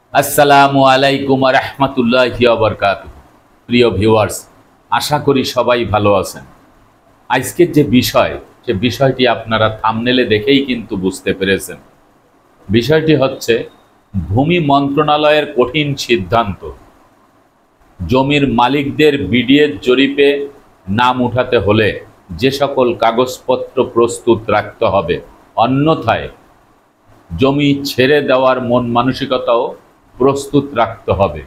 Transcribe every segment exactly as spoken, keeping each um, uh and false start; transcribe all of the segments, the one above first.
আসসালামু আলাইকুম ওয়া রাহমাতুল্লাহি ওয়া বারাকাতুহু। প্রিয় ভিউয়ার্স, আশা করি সবাই ভালো আছেন। আজকের যে বিষয়, সে বিষয়টি আপনারা থাম্বনেলে দেখেই কিন্তু বুঝতে পেরেছেন। বিষয়টি হচ্ছে ভূমি মন্ত্রণালয়ের কঠিন সিদ্ধান্ত। জমির মালিকদের বিডিএর জরিপে নাম উঠাতে হলে যে সকল কাগজপত্র প্রস্তুত রাখতে হবে, অন্যথায় জমি ছেড়ে দেওয়ার মন মানসিকতাও প্রস্তুত রাখতে হবে।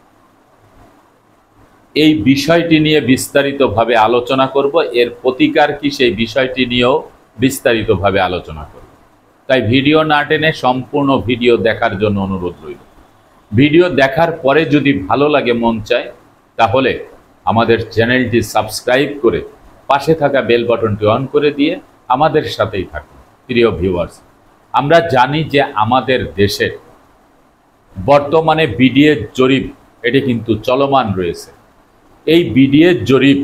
এই বিষয়টি নিয়ে বিস্তারিতভাবে আলোচনা করব। এর প্রতিকার কি, সেই বিষয়টি নিয়েও বিস্তারিতভাবে আলোচনা করব। তাই ভিডিও না টেনে সম্পূর্ণ ভিডিও দেখার জন্য অনুরোধ রইল। ভিডিও দেখার পরে যদি ভালো লাগে, মন চায়, তাহলে আমাদের চ্যানেলটি সাবস্ক্রাইব করে পাশে থাকা বেল বাটনটি অন করে দিয়ে আমাদের সাথেই থাকুন। প্রিয় ভিউয়ার্স, আমরা জানি যে আমাদের দেশে বর্তমানে বিডিএর জরিপ এটি কিন্তু চলমান রয়েছে। এই বিডিএর জরিপ,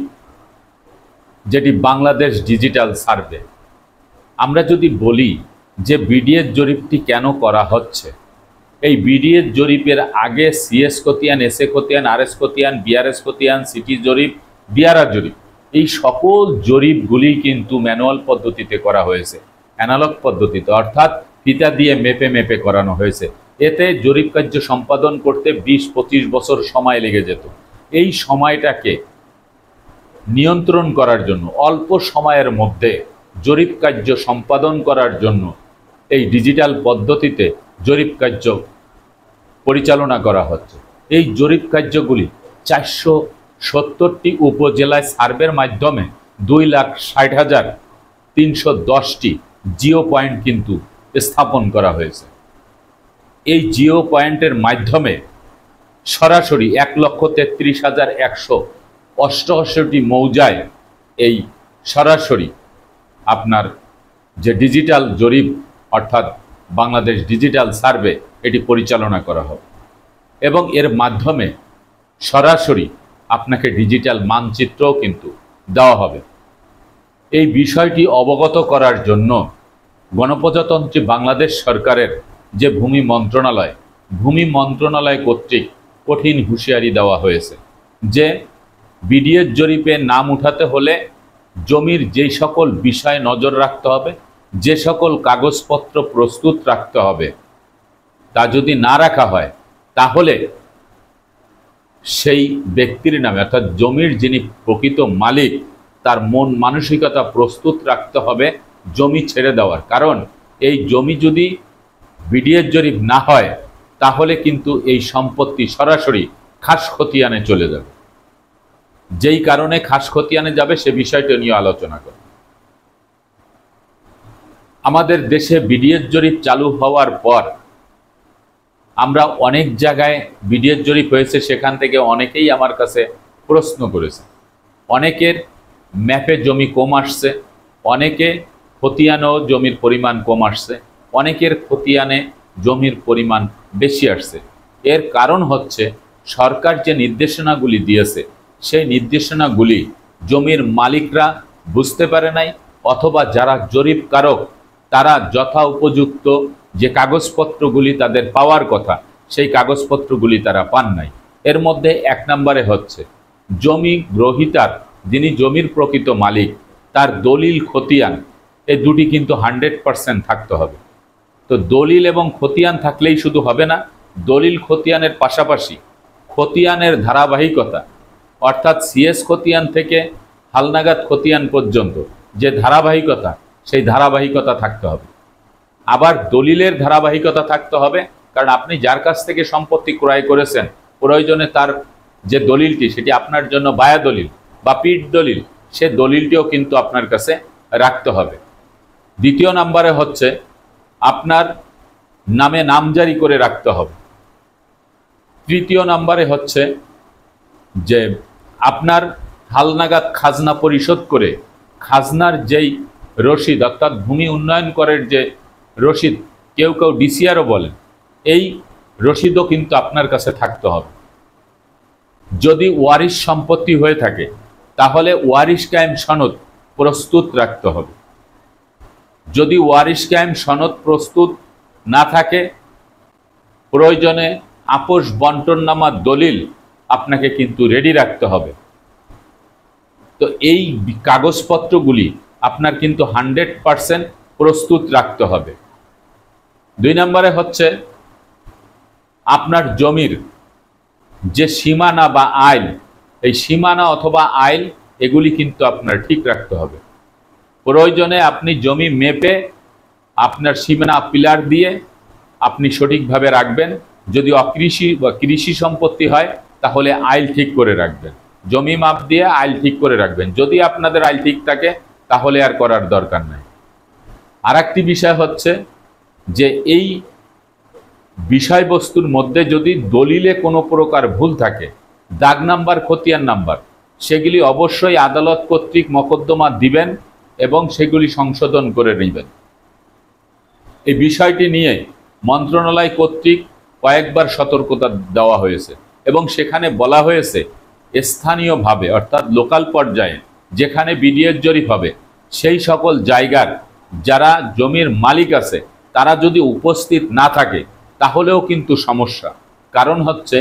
যেটি বাংলাদেশ ডিজিটাল সার্ভে, আমরা যদি বলি যে বিডিএর জরিপটি কেন করা হচ্ছে, এই বিডিএর জরিপের আগে সিএস খতিয়ান, এসএ খতিয়ান, আরএস খতিয়ান, বিআরএস খতিয়ান, সিটি জরিপ, ডিআরআর জরিপ, এই সকল জরিপগুলি কিন্তু ম্যানুয়াল পদ্ধতিতে করা হয়েছে, অ্যানালগ পদ্ধতিতে, অর্থাৎ ফিতা দিয়ে মেপে মেপে করানো হয়েছে। এতে জরিপ কার্য সম্পাদন করতে বিশ পঁচিশ বছর সময় লেগে যেত। এই সময়টাকে নিয়ন্ত্রণ করার জন্য, অল্প সময়ের মধ্যে জরিপ কার্য সম্পাদন করার জন্য এই ডিজিটাল পদ্ধতিতে জরিপ কার্য পরিচালনা করা হচ্ছে। এই জরিপ কার্যগুলি চারশো সত্তরটি উপজেলায় সার্ভের মাধ্যমে দুই লাখ ষাট হাজার তিনশো দশটি জিও পয়েন্ট কিন্তু স্থাপন করা হয়েছে। এই জিও পয়েন্টের মাধ্যমে সরাসরি এক লক্ষ তেত্রিশ হাজার একশো অষ্টআশিটি মৌজায় এই সরাসরি আপনার যে ডিজিটাল জরিপ, অর্থাৎ বাংলাদেশ ডিজিটাল সার্ভে, এটি পরিচালনা করা হবে এবং এর মাধ্যমে সরাসরি আপনাকে ডিজিটাল মানচিত্রও কিন্তু দেওয়া হবে। এই বিষয়টি অবগত করার জন্য গণপ্রজাতন্ত্রী বাংলাদেশ সরকারের যে ভূমি মন্ত্রণালয়, ভূমি মন্ত্রণালয় কর্তৃক কঠিন হুঁশিয়ারি দেওয়া হয়েছে যে বিডিএর জরিপে নাম উঠাতে হলে জমির যেই সকল বিষয় নজর রাখতে হবে, যে সকল কাগজপত্র প্রস্তুত রাখতে হবে, তা যদি না রাখা হয় তাহলে সেই ব্যক্তির নামে, অর্থাৎ জমির যিনি প্রকৃত মালিক, তার মন মানসিকতা প্রস্তুত রাখতে হবে জমি ছেড়ে দেওয়ার। কারণ এই জমি যদি বিডিএর জরিপ না হয় তাহলে কিন্তু এই সম্পত্তি সরাসরি খাস খতিয়ানে চলে যাবে। যেই কারণে খাস খতিয়ানে যাবে সে বিষয়টা নিয়ে আলোচনা করব। আমাদের দেশে বিডিএর জরিপ চালু হওয়ার পর আমরা অনেক জায়গায় বিডিএর জরিপ হয়েছে, সেখান থেকে অনেকেই আমার কাছে প্রশ্ন করেছে। অনেকের ম্যাপে জমি কম আসছে, অনেকে খতিয়ানেও জমির পরিমাণ কম আসছে, অনেকের খতিয়ানে জমির পরিমাণ বেশি আসছে। এর কারণ হচ্ছে সরকার যে নির্দেশনাগুলি দিয়েছে, সেই নির্দেশনাগুলি জমির মালিকরা বুঝতে পারে নাই, অথবা যারা জরিপকারক তারা যথা উপযুক্ত যে কাগজপত্রগুলি তাদের পাওয়ার কথা, সেই কাগজপত্রগুলি তারা পান নাই। এর মধ্যে এক নম্বরে হচ্ছে জমি গ্রহীতার, যিনি জমির প্রকৃত মালিক, তার দলিল খতিয়ান, এই দুটি কিন্তু হান্ড্রেড পারসেন্ট থাকতে হবে। তো দলিল এবং খতিয়ান থাকলেই শুধু হবে না, দলিল খতিয়ানের পাশাপাশি খতিয়ানের ধারাবাহিকতা, অর্থাৎ সিএস খতিয়ান থেকে হালনাগাদ খতিয়ান পর্যন্ত যে ধারাবাহিকতা, সেই ধারাবাহিকতা থাকতে হবে। আবার দলিলের ধারাবাহিকতা থাকতে হবে, কারণ আপনি যার কাছ থেকে সম্পত্তি ক্রয় করেছেন, প্রয়োজনে তার যে দলিলটি, সেটি আপনার জন্য বায়া দলিল বা পিঠ দলিল, সে দলিলটিও কিন্তু আপনার কাছে রাখতে হবে। দ্বিতীয় নম্বরে হচ্ছে আপনার নামে নামজারি করে রাখতে হবে। তৃতীয় নম্বরে হচ্ছে যে আপনার হালনাগাদ খাজনা পরিশোধ করে খাজনার যেই রসিদ, অর্থাৎ ভূমি উন্নয়ন করের যে রসিদ, কেউ কেউ ডিসিআরও বলেন, এই রসিদও কিন্তু আপনার কাছে থাকতে হবে। যদি ওয়ারিশ সম্পত্তি হয়ে থাকে তাহলে ওয়ারিশ কায়েম সনদ প্রস্তুত রাখতে হবে। যদি ওয়ারিশ কায়েম সনদ প্রস্তুত না থাকে, প্রয়োজনে আপোষ বন্টননামার দলিল আপনাকে কিন্তু রেডি রাখতে হবে। তো এই কাগজপত্রগুলি আপনার কিন্তু হান্ড্রেড পারসেন্ট প্রস্তুত রাখতে হবে। দুই নম্বরে হচ্ছে আপনার জমির যে সীমানা বা আইল, এই সীমানা অথবা আইল এগুলি কিন্তু আপনার ঠিক রাখতে হবে। প্রয়োজনে আপনি জমি মেপে আপনার সীমানা পিলার দিয়ে আপনি সঠিকভাবে রাখবেন। যদি অকৃষি বা কৃষি সম্পত্তি হয় তাহলে আইল ঠিক করে রাখবেন, জমি মাপ দিয়ে আইল ঠিক করে রাখবেন। যদি আপনাদের আইল ঠিক থাকে তাহলে আর করার দরকার নাই। আর একটি বিষয় হচ্ছে যে এই বিষয়বস্তুর মধ্যে যদি দলিলে কোনো প্রকার ভুল থাকে, দাগ নাম্বার, খতিয়ান নাম্বার, সেগুলি অবশ্যই আদালত কর্তৃক মকদ্দমা দিবেন এবং সেগুলি সংশোধন করে নেবেন। এই বিষয়টি নিয়ে মন্ত্রণালয় কর্তৃক কয়েকবার সতর্কতা দেওয়া হয়েছে এবং সেখানে বলা হয়েছে স্থানীয়ভাবে অর্থাৎ লোকাল পর্যায়ে যেখানে বিডিএর জরিপ হবে সেই সকল জায়গার যারা জমির মালিক আছে তারা যদি উপস্থিত না থাকে তাহলেও কিন্তু সমস্যা। কারণ হচ্ছে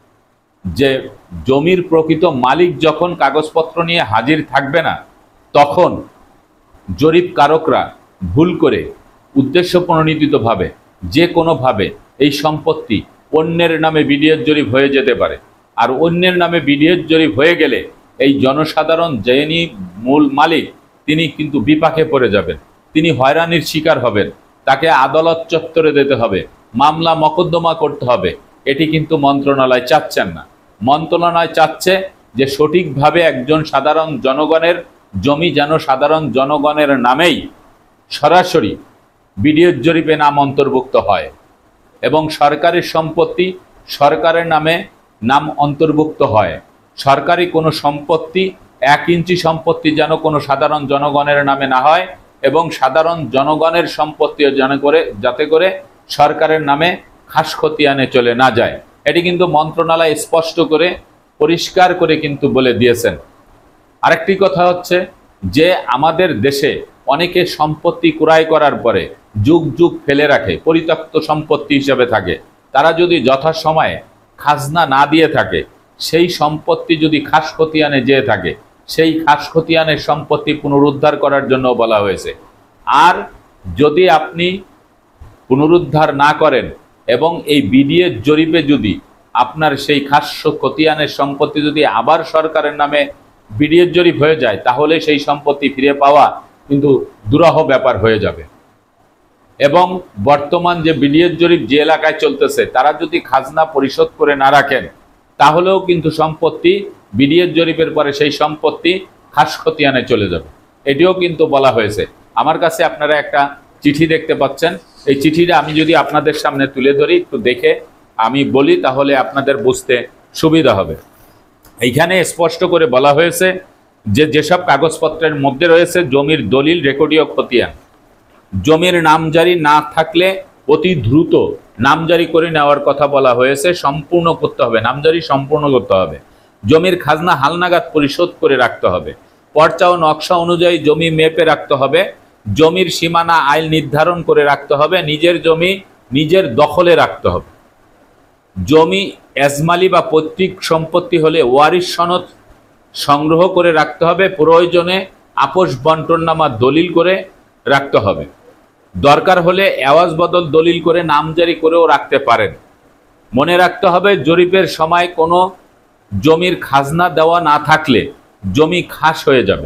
যে জমির প্রকৃত মালিক যখন কাগজপত্র নিয়ে হাজির থাকবে না, তখন জরিপকারকরা ভুল করে উদ্দেশ্য প্রণোদিতভাবে যে কোনোভাবে এই সম্পত্তি অন্যের নামে বিডিএর জরিপ হয়ে যেতে পারে। আর অন্যের নামে বিডিএর জরিপ হয়ে গেলে এই জনসাধারণ যিনি মূল মালিক তিনি কিন্তু বিপাকে পড়ে যাবেন, তিনি হয়রানির শিকার হবেন, তাকে আদালত চত্বরে যেতে হবে, মামলা মকদ্দমা করতে হবে। এটি কিন্তু মন্ত্রণালয় চাচ্ছেন না। মন্ত্রণালয় চাচ্ছে যে সঠিকভাবে একজন সাধারণ জনগণের জমি যেন সাধারণ জনগণের নামেই সরাসরি বিডিএর জরিপে নাম অন্তর্ভুক্ত হয় এবং সরকারি সম্পত্তি সরকারের নামে নাম অন্তর্ভুক্ত হয়। সরকারি কোনো সম্পত্তি এক ইঞ্চি সম্পত্তি যেন কোনো সাধারণ জনগণের নামে না হয় এবং সাধারণ জনগণের সম্পত্তিও যেন করে যাতে করে সরকারের নামে খাস খতিয়ানে চলে না যায়। এটি কিন্তু মন্ত্রণালয় স্পষ্ট করে পরিষ্কার করে কিন্তু বলে দিয়েছেন। আরেকটি কথা হচ্ছে যে আমাদের দেশে অনেকে সম্পত্তি ক্রয় করার পরে যুগ যুগ ফেলে রাখে, পরিত্যক্ত সম্পত্তি হিসেবে থাকে। তারা যদি যথাসময়ে খাজনা না দিয়ে থাকে, সেই সম্পত্তি যদি খাস খতিয়ানে যেয়ে থাকে, সেই খাস খতিয়ানের সম্পত্তি পুনরুদ্ধার করার জন্য বলা হয়েছে। আর যদি আপনি পুনরুদ্ধার না করেন এবং এই বিডিএর জরিপে যদি আপনার সেই খাস খতিয়ানের সম্পত্তি যদি আবার সরকারের নামে বিডিএর জরিপ হয়ে যায় তাহলে সেই সম্পত্তি ফিরে পাওয়া কিন্তু দুরূহ ব্যাপার হয়ে যাবে। এবং বর্তমান যে বিডিএর জরিপ যে এলাকায় চলতেছে তারা যদি খাজনা পরিশোধ করে না রাখেন তাহলেও কিন্তু সম্পত্তি বিডিএর জরিপের পরে সেই সম্পত্তি খাস খতিয়ানে চলে যাবে। এটিও কিন্তু বলা হয়েছে। আমার কাছে আপনারা একটা চিঠি দেখতে পাচ্ছেন। এই চিঠিটা আমি যদি আপনাদের সামনে তুলে ধরি, একটু দেখে আমি বলি তাহলে আপনাদের বুঝতে সুবিধা হবে। এইখানে স্পষ্ট করে বলা হয়েছে যে যেসব কাগজপত্রের মধ্যে রয়েছে জমির দলিল, রেকর্ডীয় খতিয়ান, জমির নামজারি না থাকলে অতি দ্রুত নামজারি করে নেওয়ার কথা বলা হয়েছে। সম্পূর্ণ করতে হবে, নামজারি সম্পূর্ণ করতে হবে। জমির খাজনা হালনাগাদ পরিশোধ করে রাখতে হবে। পর্চা ও নকশা অনুযায়ী জমি মেপে রাখতে হবে। জমির সীমানা আইল নির্ধারণ করে রাখতে হবে। নিজের জমি নিজের দখলে রাখতে হবে। জমি এজমালি বা পৈতৃক সম্পত্তি হলে ওয়ারিশ সনদ সংগ্রহ করে রাখতে হবে। প্রয়োজনে আপোষ বন্টননামা দলিল করে রাখতে হবে। দরকার হলে এওয়াজ বদল দলিল করে নামজারি করেও রাখতে পারেন। মনে রাখতে হবে জরিপের সময় কোনো জমির খাজনা দেওয়া না থাকলে জমি খাস হয়ে যাবে,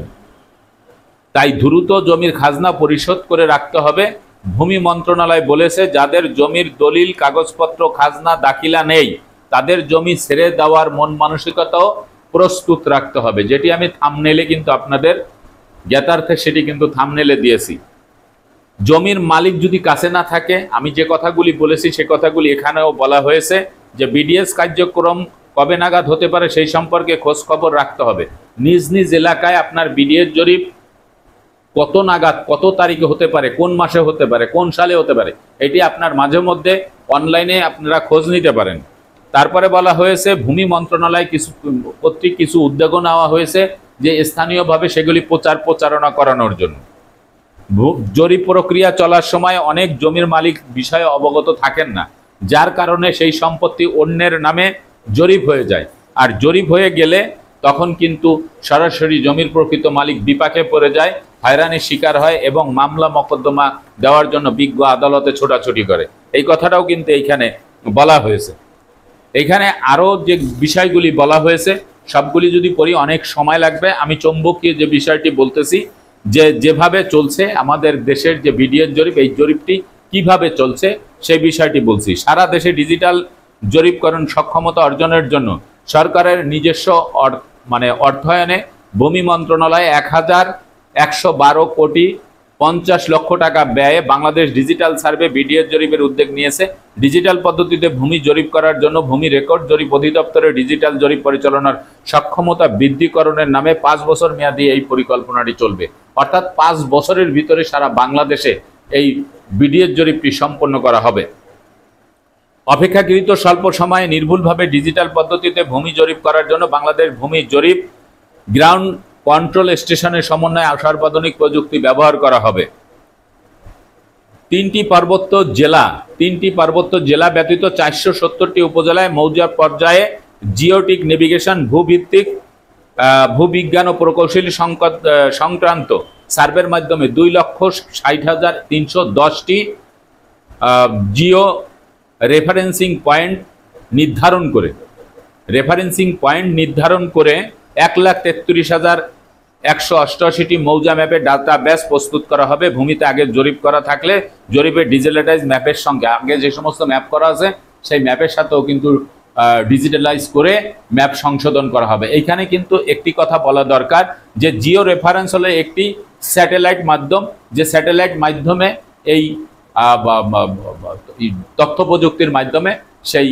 তাই দ্রুত জমির খাজনা পরিশোধ করে রাখতে হবে। ভূমি মন্ত্রণালয় বলেছে যাদের জমির দলিল, কাগজপত্র, খাজনা দাখিলা নেই তাদের জমি ছেড়ে দেওয়ার মন মানসিকতাও প্রস্তুত রাখতে হবে, যেটি আমি থাম্বনেইলে কিন্তু আপনাদের জ্ঞাতার্থে সেটি কিন্তু থাম্বনেইলে দিয়েছি। জমির মালিক যদি কাছে না থাকে, আমি যে কথাগুলি বলেছি সে কথাগুলি এখানেও বলা হয়েছে যে বিডিএস কার্যক্রম কবে নাগাদ হতে পারে সেই সম্পর্কে খোঁজ খবর রাখতে হবে। নিজ নিজ এলাকায় আপনার বিডিএস জরিপ কত নাগাদ কত তারিখে হতে পারে, কোন মাসে হতে পারে, কোন সালে হতে পারে, এটি আপনার মাঝে মধ্যে অনলাইনে আপনারা খোঁজ নিতে পারেন। তারপরে বলা হয়েছে ভূমি মন্ত্রণালয় কিছু কর্তৃক কিছু উদ্যোগও নেওয়া হয়েছে যে স্থানীয়ভাবে সেগুলি প্রচার প্রচারণা করানোর জন্য। জরিপ প্রক্রিয়া চলার সময় অনেক জমির মালিক বিষয়ে অবগত থাকেন না, যার কারণে সেই সম্পত্তি অন্যের নামে জরিপ হয়ে যায়। আর জরিপ হয়ে গেলে তখন কিন্তু সরাসরি জমির প্রকৃত মালিক বিপাকে পড়ে যায়, হয়রানির শিকার হয় এবং মামলা মকদ্দমা দেওয়ার জন্য বিজ্ঞ আদালতে ছোটাছুটি করে। এই কথাটাও কিন্তু এইখানে বলা হয়েছে। এইখানে আরও যে বিষয়গুলি বলা হয়েছে সবগুলি যদি পড়ি অনেক সময় লাগবে। আমি চৌম্বকীয় যে বিষয়টি বলতেছি, যে যেভাবে চলছে আমাদের দেশের যে বিডিএর জরিপ, এই জরিপটি কিভাবে চলছে সেই বিষয়টি বলছি। সারা দেশে ডিজিটাল জরিপকরণ সক্ষমতা অর্জনের জন্য সরকারের নিজস্ব মানে অর্থায়নে ভূমি মন্ত্রণালয় এক হাজার একশো বারো কোটি পঞ্চাশ লক্ষ টাকা ব্যয়ে বাংলাদেশ ডিজিটাল সার্ভে বিডিএর জরিপের উদ্যোগ নিয়েছে। ডিজিটাল পদ্ধতিতে ভূমি জরিপ করার জন্য ভূমি রেকর্ড জরিপ অধিদপ্তরের ডিজিটাল জরিপ পরিচালনার সক্ষমতা বৃদ্ধিকরণের নামে পাঁচ বছর মেয়াদী এই পরিকল্পনাটি চলবে। অর্থাৎ পাঁচ বছরের ভিতরে সারা বাংলাদেশে এই বিডিএর জরিপটি সম্পন্ন করা হবে। অপেক্ষাকৃত স্বল্প সময়ে নির্ভুলভাবে ডিজিটাল পদ্ধতিতে ভূমি জরিপ করার জন্য বাংলাদেশ ভূমি জরিপ গ্রাউন্ড কন্ট্রোল স্টেশনের সমন্বয়ে সর্বাধুনিক প্রযুক্তি ব্যবহার করা হবে। তিনটি পার্বত্য জেলা তিনটি পার্বত্য জেলা ব্যতীত চারশো সত্তরটি উপজেলায় মৌজা পর্যায়ে জিওটিক নেভিগেশন ভূভিত্তিক ভূবিজ্ঞান ও প্রকৌশলী সংক্রান্ত সার্ভের মাধ্যমে দুই লক্ষ ষাট হাজার তিনশো দশটি জিও রেফারেন্সিং পয়েন্ট নির্ধারণ করে রেফারেন্সিং পয়েন্ট নির্ধারণ করে এক লাখ তেত্রিশ হাজার একশো অষ্টআশিটি মৌজা ম্যাপের ডাটা বেস প্রস্তুত করা হবে। ভূমিতে আগে জরিপ করা থাকলে জরিপের ডিজিটালাইজ ম্যাপের সঙ্গে আগে যে সমস্ত ম্যাপ করা আছে সেই ম্যাপের সাথেও কিন্তু ডিজিটালাইজ করে ম্যাপ সংশোধন করা হবে। এইখানে কিন্তু একটি কথা বলা দরকার যে জিও রেফারেন্স হলো একটি স্যাটেলাইট মাধ্যম, যে স্যাটেলাইট মাধ্যমে এই তথ্য প্রযুক্তির মাধ্যমে সেই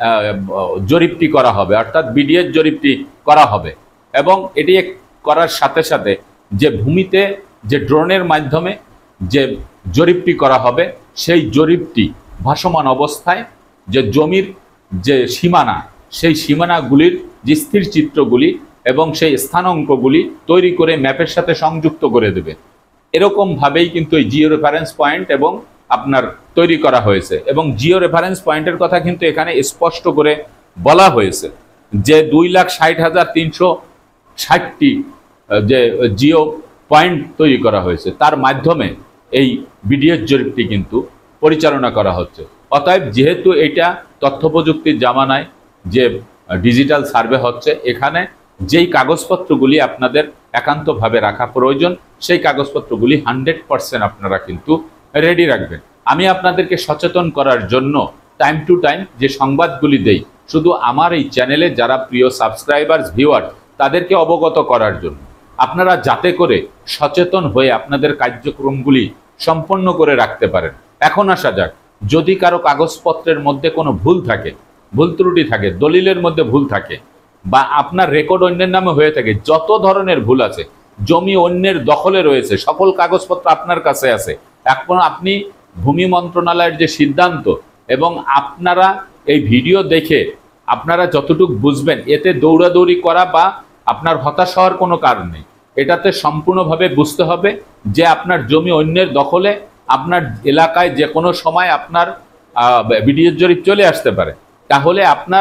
জরিপটি করা হবে, অর্থাৎ বিডিএর জরিপটি করা হবে। এবং এটি করার সাথে সাথে যে ভূমিতে যে ড্রোনের মাধ্যমে যে জরিপটি করা হবে সেই জরিপটি ভাসমান অবস্থায় যে জমির যে সীমানা সেই সীমানাগুলির যে স্থির চিত্রগুলি এবং সেই স্থানাঙ্কগুলি তৈরি করে ম্যাপের সাথে সংযুক্ত করে দেবে। এরকমভাবেই কিন্তু এই জিও রেফারেন্স পয়েন্ট এবং আপনার তৈরি করা হয়েছে। এবং জিও রেফারেন্স পয়েন্টের কথা কিন্তু এখানে স্পষ্ট করে বলা হয়েছে যে দুই লাখ ষাট হাজার তিনশো ষাটটি যে জিও পয়েন্ট তৈরি করা হয়েছে, তার মাধ্যমে এই বিডিএর জরিপটি কিন্তু পরিচালনা করা হচ্ছে। অতএব যেহেতু এটা তথ্য প্রযুক্তির জামানায় যে ডিজিটাল সার্ভে হচ্ছে, এখানে যেই কাগজপত্রগুলি আপনাদের একান্তভাবে রাখা প্রয়োজন সেই কাগজপত্রগুলি হান্ড্রেড পার্সেন্ট আপনারা কিন্তু রেডি রাখবেন। আমি আপনাদেরকে সচেতন করার জন্য টাইম টু টাইম যে সংবাদগুলি দেই শুধু আমার এই চ্যানেলে যারা প্রিয় সাবস্ক্রাইবার্স ভিউয়ার তাদেরকে অবগত করার জন্য, আপনারা যাতে করে সচেতন হয়ে আপনাদের কার্যক্রমগুলি সম্পন্ন করে রাখতে পারেন। এখন আসা যাক, যদি কারো কাগজপত্রের মধ্যে কোনো ভুল থাকে, ভুল ত্রুটি থাকে, দলিলের মধ্যে ভুল থাকে বা আপনার রেকর্ড অন্যের নামে হয়ে থাকে, যত ধরনের ভুল আছে, জমি অন্যের দখলে রয়েছে, সকল কাগজপত্র আপনার কাছে আছে, এখন আপনি ভূমি মন্ত্রণালয়ের যে সিদ্ধান্ত এবং আপনারা এই ভিডিও দেখে আপনারা যতটুকু বুঝবেন, এতে দৌড়াদৌড়ি করা বা আপনার হতাশ হওয়ার কোনো কারণ নেই। এটাতে সম্পূর্ণভাবে বুঝতে হবে যে আপনার জমি অন্যের দখলে, আপনার এলাকায় যে কোনো সময় আপনার বিডিএর জরিপ চলে আসতে পারে। তাহলে আপনার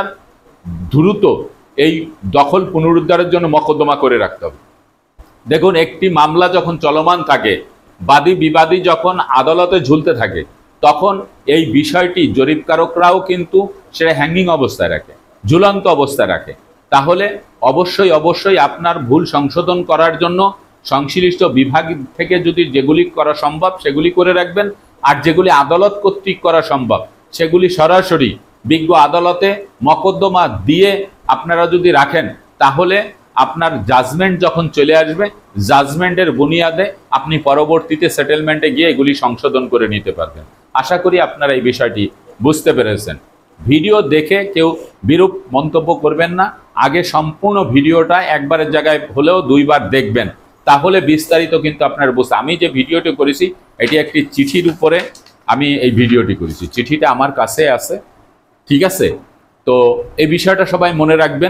দ্রুত এই দখল পুনরুদ্ধারের জন্য মকদ্দমা করে রাখতে হবে। দেখুন, একটি মামলা যখন চলমান থাকে, বাদী বিবাদী যখন আদালতে ঝুলতে থাকে, তখন এই বিষয়টি জরিপকারকরাও কিন্তু সেটা হ্যাঙ্গিং অবস্থায় রাখে, ঝুলন্ত অবস্থায় রাখে। তাহলে অবশ্যই অবশ্যই আপনার ভুল সংশোধন করার জন্য সংশ্লিষ্ট বিভাগ থেকে যদি যেগুলি করা সম্ভব সেগুলি করে রাখবেন, আর যেগুলি আদালত কর্তৃক করা সম্ভব সেগুলি সরাসরি বিজ্ঞ আদালতে মকদ্দমা দিয়ে আপনারা যদি রাখেন, তাহলে আপনার জাজমেন্ট যখন চলে আসবে, জাজমেন্টের বুনিয়াদে আপনি পরবর্তীতে সেটেলমেন্টে গিয়ে এগুলি সংশোধন করে নিতে পারবেন। আশা করি আপনারা এই বিষয়টি বুঝতে পেরেছেন। ভিডিও দেখে কেউ বিরূপ মন্তব্য করবেন না, আগে সম্পূর্ণ ভিডিওটা একবারের জায়গায় হলেও দুইবার দেখবেন, তাহলে বিস্তারিত কিন্তু আপনার বুঝতে। আমি যে ভিডিওটি করেছি এটি একটি চিঠির উপরে আমি এই ভিডিওটি করেছি, চিঠিটা আমার কাছে আছে, ঠিক আছে? তো এই বিষয়টা সবাই মনে রাখবেন।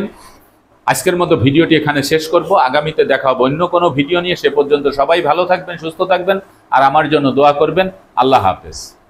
আজকের মতো ভিডিওটি এখানে শেষ করব, আগামীতে দেখা হবে অন্য কোনো ভিডিও নিয়ে। সে পর্যন্ত সবাই ভালো থাকবেন, সুস্থ থাকবেন, আর আমার জন্য দোয়া করবেন। আল্লাহ হাফেজ।